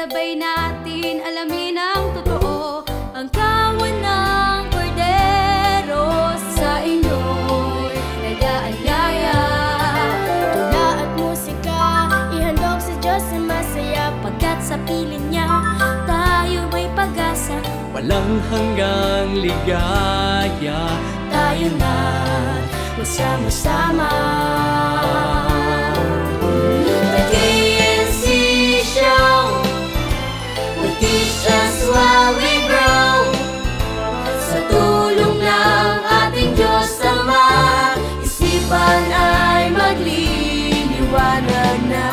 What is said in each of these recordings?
sabay natin alamin ang totoo. Ang kawan ng kordero sa inyo'y nag-aanyaya. Tula at musika, ihandog sa Diyos na masaya, pagkat sa piling niya tayo may pag-asa. Walang hanggang ligaya, tayo na magsama-sama. The KNC Show will teach us while we grow. Sa tulong ng ating Diyos Ama, isipan ay magliliwanag na.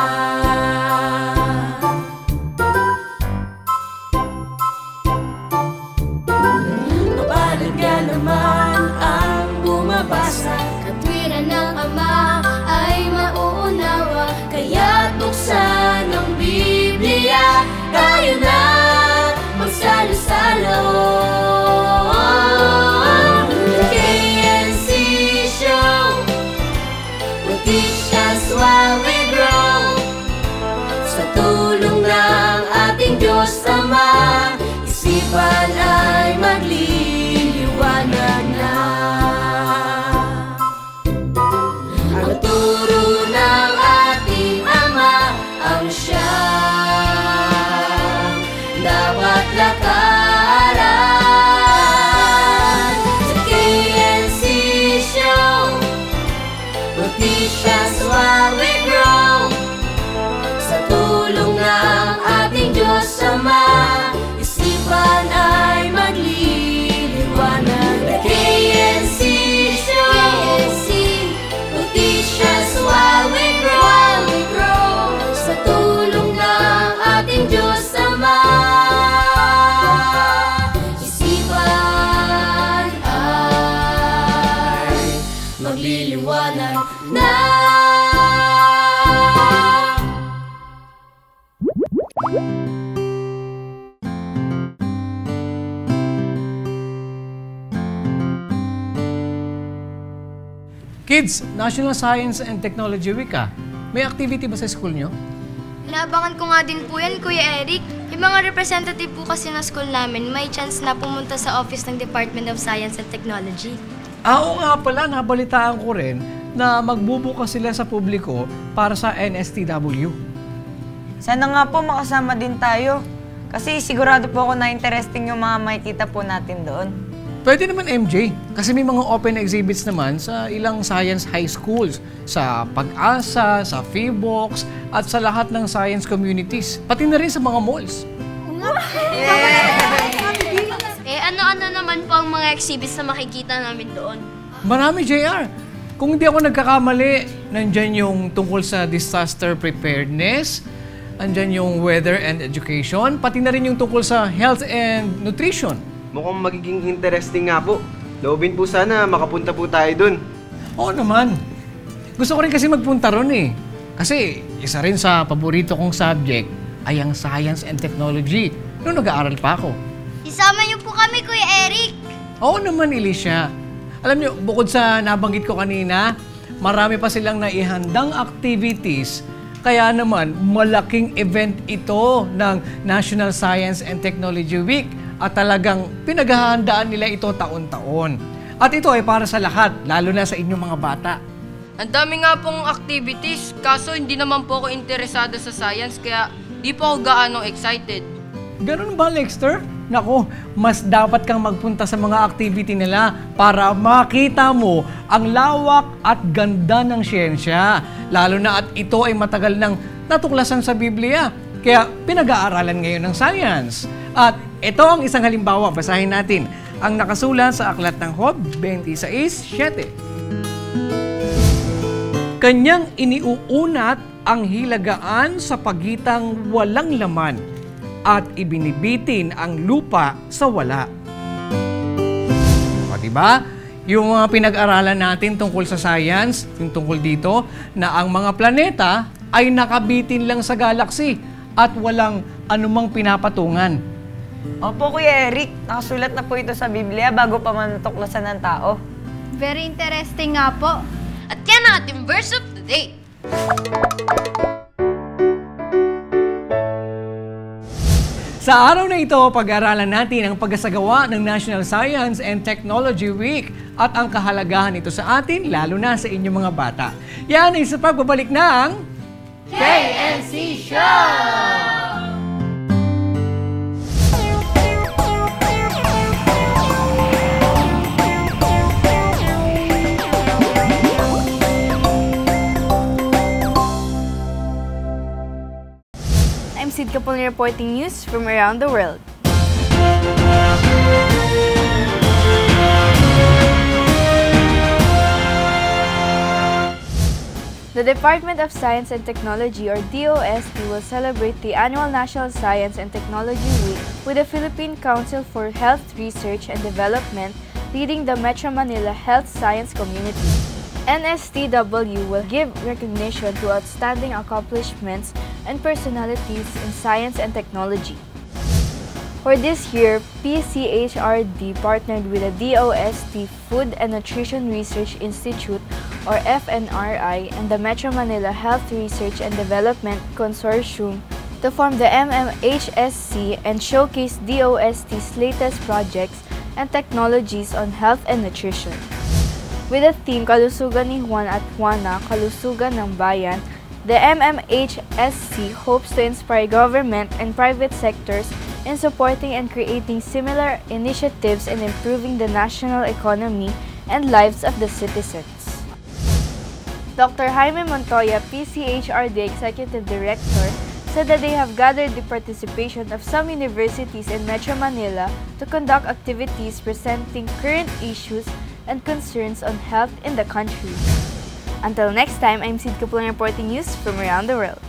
Mabalag nga naman ang bumabasa, katwiran ng Ama ay mauunawa. Kaya't buksan ang Biblia, tayo na magsalo-salo. The KNC Show will teach us while we grow. Sa tulong ng ating Diyos Ama, isipan ay magliliwanag na. Ang turo ng ating Ama ang siyang dapat lakaran. Sa KNC Show will teach us while we grow. Sa tulong ng ating Diyos Ama, isipan ay magliliwanag. The KNC Show will teach us while we grow. Sa tulong ng ating Diyos Ama, isipan ay magliliwanag na. Kids, National Science and Technology Week ah. May activity ba sa school nyo? Inaabangan ko nga din po yan, Kuya Eric. Yung mga representative po kasi ng school namin, may chance na pumunta sa office ng Department of Science and Technology. Oo nga pala, nabalitaan ko rin na magbubukas sila sa publiko para sa NSTW. Sana nga po makasama din tayo. Kasi sigurado po ako na interesting yung mga makikita po natin doon. Pwede naman MJ, kasi may mga open exhibits naman sa ilang science high schools, sa Pag-asa, sa Feebox, at sa lahat ng science communities, pati na rin sa mga malls. Ano-ano naman po ang mga exhibits na makikita namin doon? Marami, JR. Kung hindi ako nagkakamali, nandyan yung tungkol sa disaster preparedness, nandyan yung weather and education, pati na rin yung tungkol sa health and nutrition. Mukhang magiging interesting nga po. Loobin po sana makapunta po tayo dun. Oo naman. Gusto ko rin kasi magpunta ron eh. Kasi isa rin sa paborito kong subject ay ang science and technology nung nag-aaral pa ako. Isama niyo po kami, Kuya Eric! Oo naman, Alicia. Alam niyo, bukod sa nabanggit ko kanina, marami pa silang naihandang activities. Kaya naman, malaking event ito ng National Science and Technology Week. At talagang pinaghahandaan nila ito taon-taon. At ito ay para sa lahat, lalo na sa inyong mga bata. Ang dami nga pong activities, kaso hindi naman po ako interesado sa science, kaya di po ako gaano excited. Ganun ba, Lexter? Naku, mas dapat kang magpunta sa mga activity nila para makita mo ang lawak at ganda ng siyensya. Lalo na at ito ay matagal nang natuklasan sa Biblia. Kaya pinag-aaralan ngayon ng science. At ito ang isang halimbawa, basahin natin ang nakasulat sa Aklat ng Job 26:7. Kanyang iniuunat ang hilagaan sa pagitang walang laman at ibinibitin ang lupa sa wala. O diba? Yung mga pinag-aralan natin tungkol sa science, yung tungkol dito, na ang mga planeta ay nakabitin lang sa galaxy at walang anumang pinapatungan. Opo, Kuya Eric. Nakasulat na po ito sa Biblia bago pa man natuklasan ng tao. Very interesting nga po. At yan ang ating verse of the day. Sa araw na ito, pag-aaralan natin ang pagkasagawa ng National Science and Technology Week at ang kahalagahan nito sa atin, lalo na sa inyong mga bata. Yan ay sa pagbabalik ng KNC Show! I'm Sid Capone reporting news from around the world. The Department of Science and Technology, or DOST, will celebrate the annual National Science and Technology Week with the Philippine Council for Health Research and Development leading the Metro Manila Health Science community. NSTW will give recognition to outstanding accomplishments and personalities in science and technology. For this year, PCHRD partnered with the DOST Food and Nutrition Research Institute, or FNRI, and the Metro Manila Health Research and Development Consortium to form the MMHSC and showcase DOST's latest projects and technologies on health and nutrition. With the theme Kalusugan ni Juan at Juana, Kalusugan ng Bayan, the MMHSC hopes to inspire government and private sectors in supporting and creating similar initiatives in improving the national economy and lives of the citizens. Dr. Jaime Montoya, PCHRD Executive Director, said that they have gathered the participation of some universities in Metro Manila to conduct activities presenting current issues and concerns on health in the country. Until next time, I'm Sid Capone reporting news from around the world.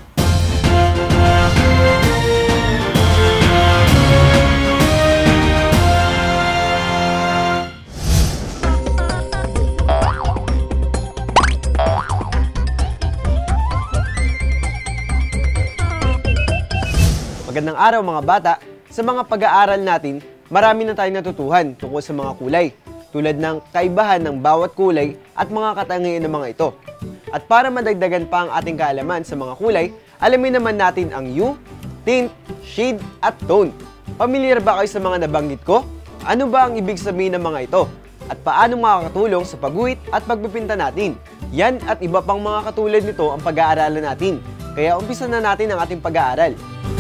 Magandang araw mga bata! Sa mga pag-aaral natin, marami na tayong natutuhan tungkol sa mga kulay, tulad ng kaibahan ng bawat kulay at mga katangian ng mga ito. At para madagdagan pa ang ating kaalaman sa mga kulay, alamin naman natin ang hue, tint, shade, at tone. Pamilyar ba kayo sa mga nabanggit ko? Ano ba ang ibig sabihin ng mga ito? At paano makakatulong sa pagguhit at pagpipinta natin? Yan at iba pang mga katulad nito ang pag-aaralan natin. Kaya umpisa na natin ang ating pag-aaral.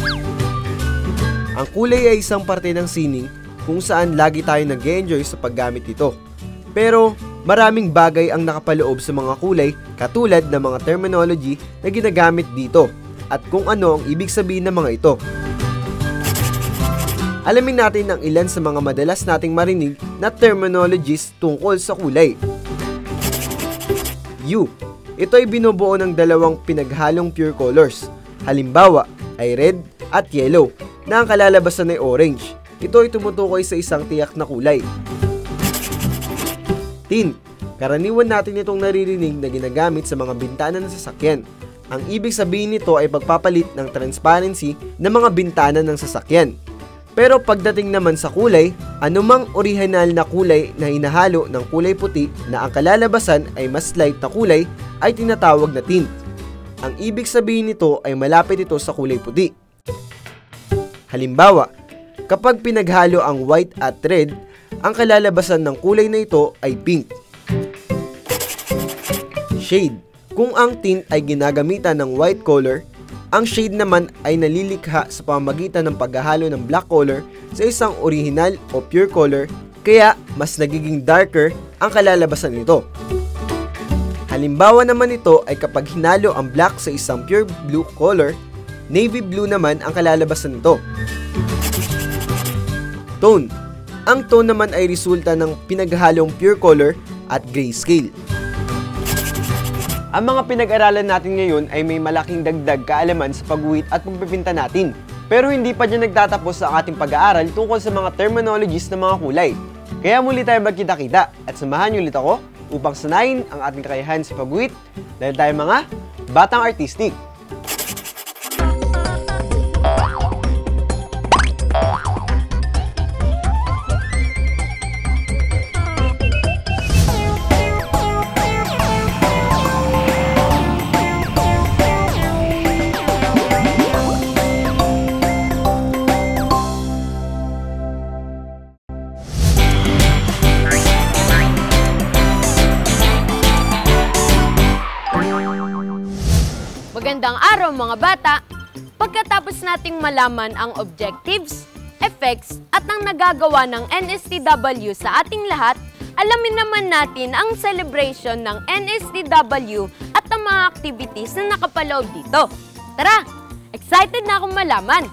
Ang kulay ay isang parte ng sining kung saan lagi tayo nag-enjoy sa paggamit nito. Pero maraming bagay ang nakapaloob sa mga kulay katulad ng mga terminology na ginagamit dito at kung ano ang ibig sabihin ng mga ito. Alamin natin ang ilan sa mga madalas nating marinig na terminologies tungkol sa kulay. Hue. Ito ay binubuo ng dalawang pinaghalong pure colors. Halimbawa ay red at yellow na ang kalalabasan ay orange. Ito ay tumutukoy sa isang tiyak na kulay. Tint. Karaniwan natin itong naririnig na ginagamit sa mga bintana ng sasakyan. Ang ibig sabihin nito ay pagpapalit ng transparency ng mga bintana ng sasakyan. Pero pagdating naman sa kulay, anumang orihinal na kulay na hinahalo ng kulay puti na ang kalalabasan ay mas light na kulay ay tinatawag na tint. Ang ibig sabihin nito ay malapit ito sa kulay puti. Halimbawa, kapag pinaghalo ang white at red, ang kalalabasan ng kulay na ito ay pink. Shade. Kung ang tint ay ginagamitan ng white color, ang shade naman ay nalilikha sa pamamagitan ng paghahalo ng black color sa isang original o pure color, kaya mas nagiging darker ang kalalabasan nito. Halimbawa naman ito ay kapag hinalo ang black sa isang pure blue color, navy blue naman ang kalalabasan nito. Tone. Ang tone naman ay resulta ng pinaghalong pure color at grayscale. Ang mga pinag-aralan natin ngayon ay may malaking dagdag kaalaman sa pagguhit at pagpipinta natin. Pero hindi pa dyan nagtatapos ang ating pag-aaral tungkol sa mga terminologies ng mga kulay. Kaya muli tayo magkita-kita at samahan niyo ulit ako upang sanayin ang ating kakayahan sa pagguhit dahil tayo mga batang artistic. Magandang araw mga bata! Pagkatapos nating malaman ang objectives, effects at ang nagagawa ng NSTW sa ating lahat, alamin naman natin ang celebration ng NSTW at ang mga activities na nakapaloob dito. Tara! Excited na akong malaman!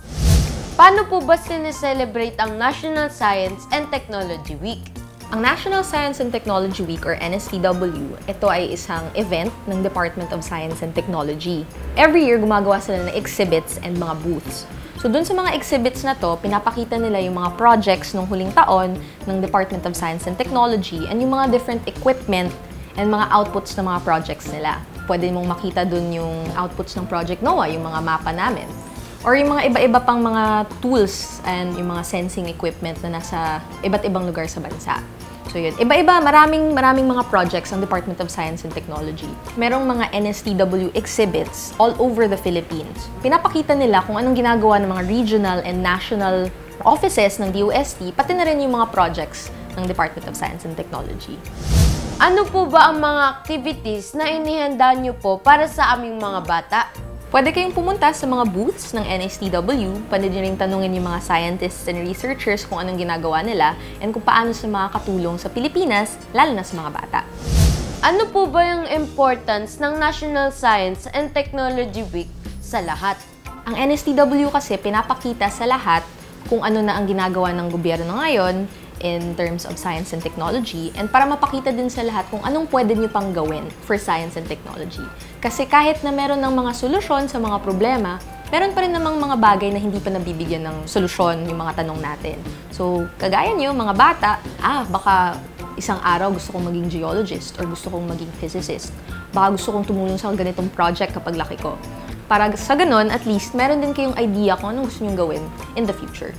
Paano po ba sineselebrate ang National Science and Technology Week? Ang National Science and Technology Week or NSTW, ito ay isang event ng Department of Science and Technology. Every year, gumagawa sila ng exhibits and mga booths. So dun sa mga exhibits na to, pinapakita nila yung mga projects nung huling taon ng Department of Science and Technology and yung mga different equipment and mga outputs ng mga projects nila. Pwede mong makita dun yung outputs ng Project NOAA, yung mga mapa namin. Or yung mga iba-iba pang mga tools and yung mga sensing equipment na nasa iba't ibang lugar sa bansa. So yun, iba-iba, maraming mga projects ang Department of Science and Technology. Merong mga NSTW exhibits all over the Philippines. Pinapakita nila kung anong ginagawa ng mga regional and national offices ng DOST, pati na rin yung mga projects ng Department of Science and Technology. Ano po ba ang mga activities na inihanda nyo po para sa aming mga bata? Pwede kayong pumunta sa mga booths ng NSTW, pwede nyo rin tanungin yung mga scientists and researchers kung anong ginagawa nila and kung paano sa makakatulong sa Pilipinas, lalo na sa mga bata. Ano po ba yung importance ng National Science and Technology Week sa lahat? Ang NSTW kasi pinapakita sa lahat kung ano na ang ginagawa ng gobyerno ngayon in terms of science and technology and para mapakita din sa lahat kung anong pwede nyo pang gawin for science and technology. Kasi kahit na meron ng mga solusyon sa mga problema, meron pa rin namang mga bagay na hindi pa nabibigyan ng solusyon yung mga tanong natin. So, kagaya nyo, mga bata, baka isang araw gusto kong maging geologist or gusto kong maging physicist. Baka gusto kong tumulong sa ganitong project kapag laki ko. Para sa ganun, at least, meron din kayong idea kung anong gusto nyong gawin in the future.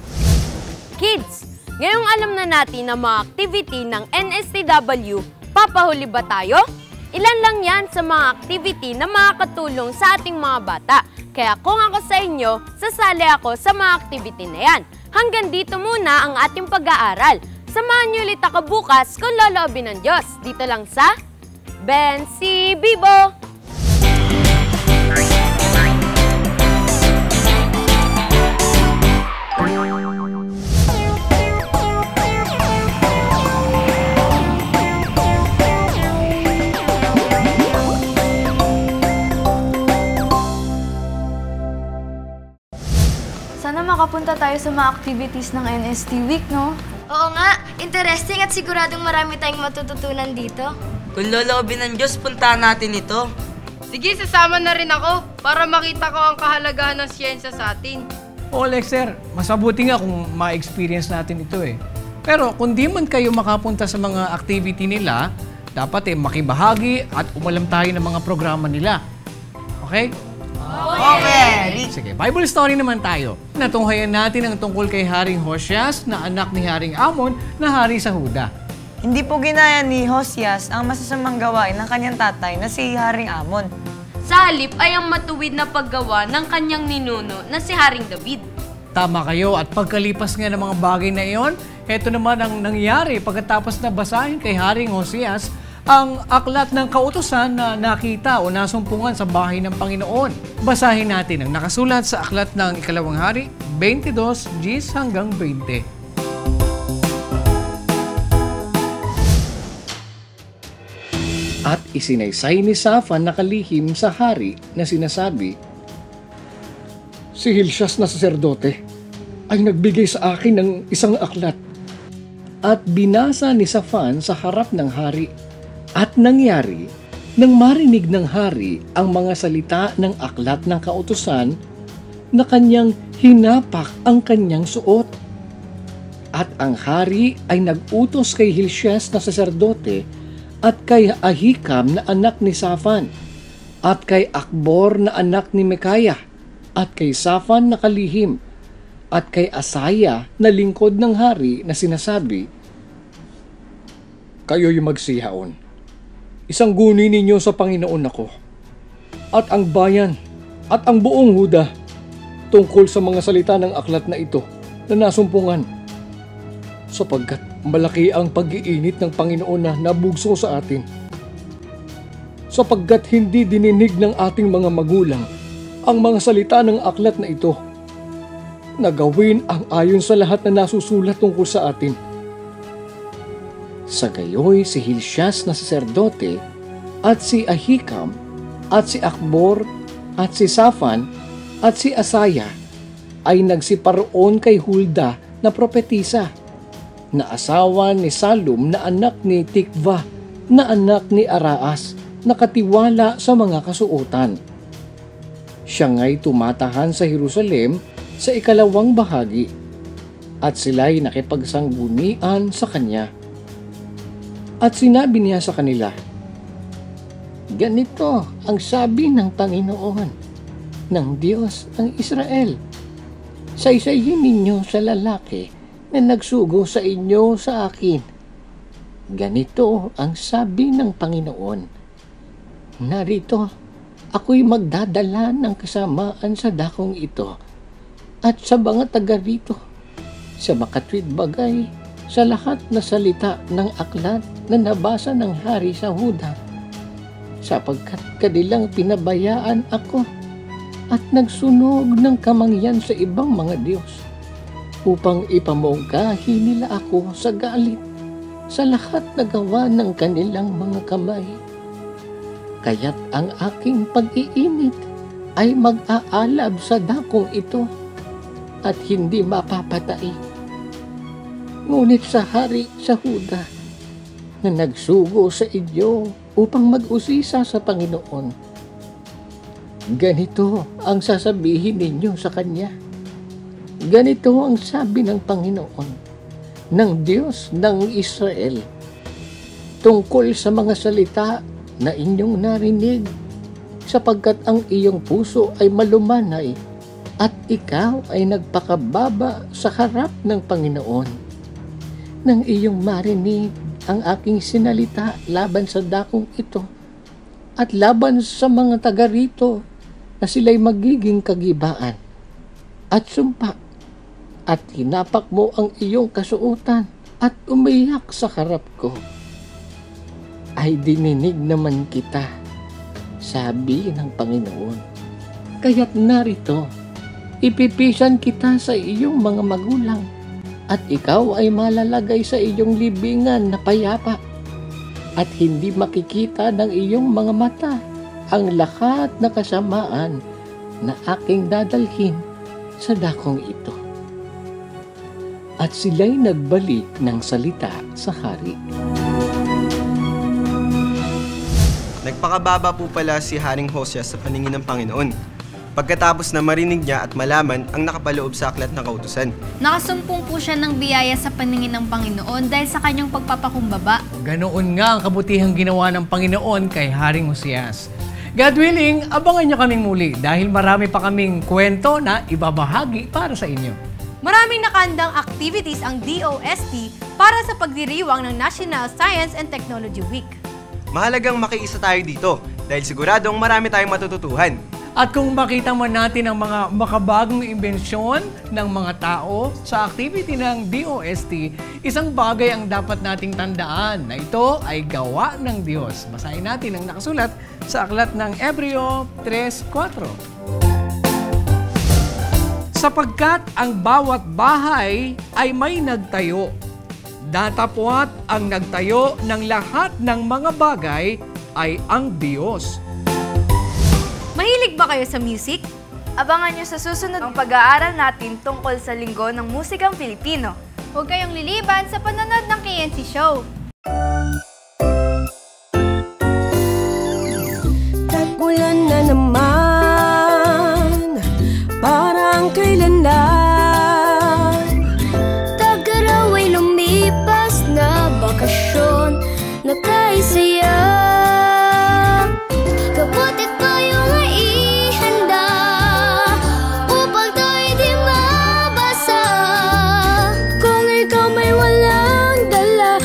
Kids, ngayong alam na natin ang mga activity ng NSTW, papahuli ba tayo? Ilan lang yan sa mga activity na makakatulong sa ating mga bata. Kaya kung ako sa inyo, sasali ako sa mga activity na yan. Hanggang dito muna ang ating pag-aaral. Samahan niyo ulit ako bukas kung loloobin ng Diyos. Dito lang sa Ben Si Bibo! Sana makapunta tayo sa mga activities ng NST Week, no? Oo nga, interesting at siguradong marami tayong matututunan dito. Kung loloobin ng Diyos, puntahan natin ito. Sige, sasama na rin ako para makita ko ang kahalagahan ng siyensya sa atin. O Lexter, masabuti nga kung ma-experience natin ito eh. Pero kung di man kayo makapunta sa mga activity nila, dapat makibahagi at umalam tayo ng mga programa nila. Okay? Okay! Sige, Bible story naman tayo. Natunghayan natin ang tungkol kay Haring Hosheas na anak ni Haring Amon na hari sa Huda. Hindi po ginaya ni Hosheas ang masasamang gawain ng kanyang tatay na si Haring Amon. Sa halip ay ang matuwid na paggawa ng kanyang ninuno na si Haring David. Tama kayo at pagkalipas nga ng mga bagay na iyon, heto naman ang nangyari pagkatapos na basahin kay Haring Hosheas ang aklat ng kautusan na nakita o nasumpungan sa bahay ng Panginoon. Basahin natin ang nakasulat sa aklat ng Ikalawang Hari, 22 Gs hanggang 20. At isinaysay ni Safan na kalihim sa hari na sinasabi, "Si Hilcias na saserdote ay nagbigay sa akin ng isang aklat." At binasa ni Safan sa harap ng hari. At nangyari, nang marinig ng hari ang mga salita ng aklat ng kautusan, na kanyang hinapak ang kanyang suot. At ang hari ay nag-utos kay Hilcias na saserdote at kay Ahikam na anak ni Safan, at kay Akbor na anak ni Micaiah, at kay Safan na kalihim, at kay Asaya na lingkod ng hari na sinasabi, "Kayo'y magsihaon. Isang guni ninyo sa Panginoon ako, at ang bayan, at ang buong Huda, tungkol sa mga salita ng aklat na ito na nasumpungan, sapagkat malaki ang pag-iinit ng Panginoon na nabugso sa atin. sapagkat hindi dininig ng ating mga magulang ang mga salita ng aklat na ito, na gawin ang ayon sa lahat na nasusulat tungkol sa atin. Sa gayoy si Hilcias na saserdote at si Ahikam at si Akbor at si Safan at si Asaya ay nagsiparoon kay Hulda na propetisa, na asawa ni Salum na anak ni Tikva na anak ni Araas, na katiwala sa mga kasuotan. Siya nga'y tumatahan sa Jerusalem sa ikalawang bahagi, at sila'y nakipagsanggunian sa kanya. At sinabi niya sa kanila, "Ganito ang sabi ng Panginoon, ng Diyos ng Israel. Saysayin ninyo sa lalaki na nagsugo sa inyo sa akin. Ganito ang sabi ng Panginoon, narito, ako'y magdadala ng kasamaan sa dakong ito at sa mga taga rito, sa makatwid bagay, sa lahat na salita ng aklat na nabasa ng hari sa Huda, sapagkat kanilang pinabayaan ako at nagsunog ng kamangyan sa ibang mga Diyos, upang ipamungkahi nila ako sa galit sa lahat na gawa ng kanilang mga kamay. Kaya't ang aking pag-iinit ay mag-aalab sa dakong ito at hindi mapapatay. Ngunit sa hari sa Huda na nagsugo sa inyo upang mag-usisa sa Panginoon, ganito ang sasabihin ninyo sa kanya. Ganito ang sabi ng Panginoon, ng Diyos ng Israel, tungkol sa mga salita na inyong narinig, sapagkat ang iyong puso ay malumanay at ikaw ay nagpakababa sa harap ng Panginoon. Nang iyong marinig ang aking sinalita laban sa dakong ito at laban sa mga taga rito na sila'y magiging kagibaan at sumpa, at hinapak mo ang iyong kasuotan at umiyak sa harap ko, ay dininig naman kita, sabi ng Panginoon. Kaya't narito, ipipisan kita sa iyong mga magulang, at ikaw ay malalagay sa iyong libingan na payapa, at hindi makikita ng iyong mga mata ang lahat na kasamaan na aking dadalhin sa dakong ito. At sila'y nagbalik ng salita sa hari. Nagpakababa po pala si Haring Hosea sa paningin ng Panginoon, pagkatapos na marinig niya at malaman ang nakapaloob sa aklat ng kautusan. Nakasumpong po siya ng biyaya sa paningin ng Panginoon dahil sa kanyang pagpapakumbaba. Ganoon nga ang kabutihang ginawa ng Panginoon kay Haring Hoseas. God willing, abangan niyo kaming muli dahil marami pa kaming kwento na ibabahagi para sa inyo. Maraming nakandang activities ang DOST para sa pagdiriwang ng National Science and Technology Week. Mahalagang makiisa tayo dito dahil siguradong marami tayong matututuhan. At kung makita man natin ang mga makabagong imbensyon ng mga tao sa activity ng DOST, isang bagay ang dapat nating tandaan na ito ay gawa ng Diyos. Basahin natin ang nakasulat sa aklat ng Hebreo 3:4. Sapagkat ang bawat bahay ay may nagtayo, datapwat ang nagtayo ng lahat ng mga bagay ay ang Diyos. Mahilig ba kayo sa music? Abangan nyo sa susunod ang pag-aaral natin tungkol sa linggo ng musikang Pilipino. Huwag kayong liliban sa panonood ng KNC Show. Tag-ulan na naman, parang kailan lang. Tag-araw ay lumipas na bakasyon, nakaisaya. Kabutit tayo nga ihanda upang tayo di mabasa. Kung ikaw may walang dala,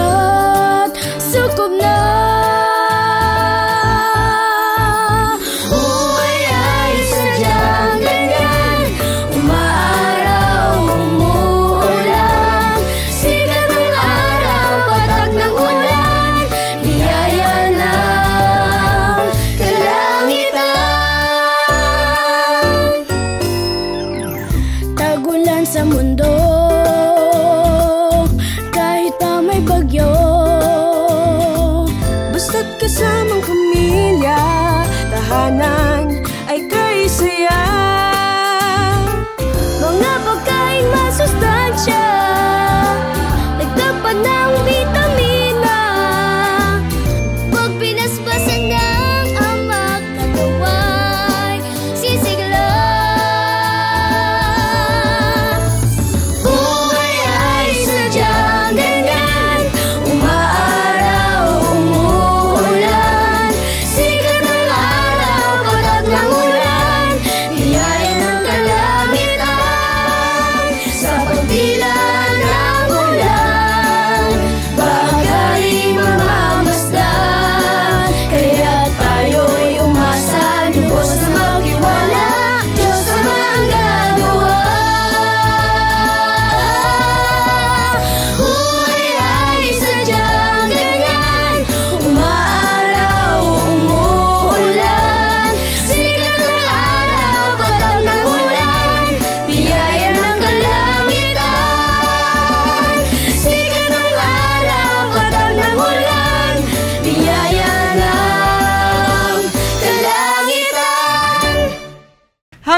halina't sukob na.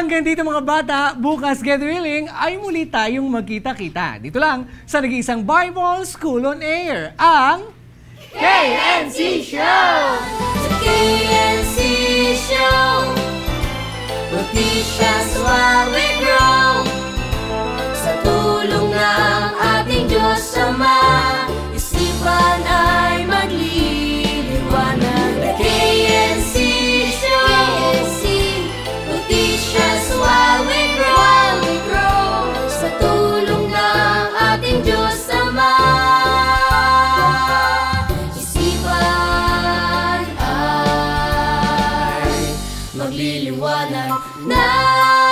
Hanggang dito mga bata, bukas God willing ay muli tayong magkita-kita. Dito lang sa nag-iisang Bible School on Air, ang KNC Show! Sa KNC Show, we'll teach us while we grow. Sa tulong ng ating Diyos Ama, isipan ay magliliwanag. The KNC Show, will teach us while we grow. Sa tulong ng ating Diyos Ama, isipan ay magliliwanag na